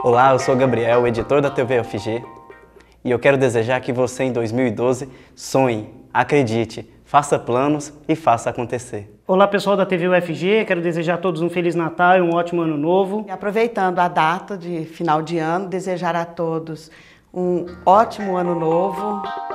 Olá, eu sou o Gabriel, editor da TV UFG, e eu quero desejar que você em 2012 sonhe, acredite, faça planos e faça acontecer. Olá pessoal da TV UFG, quero desejar a todos um Feliz Natal e um ótimo Ano Novo. E aproveitando a data de final de ano, desejar a todos um ótimo Ano Novo.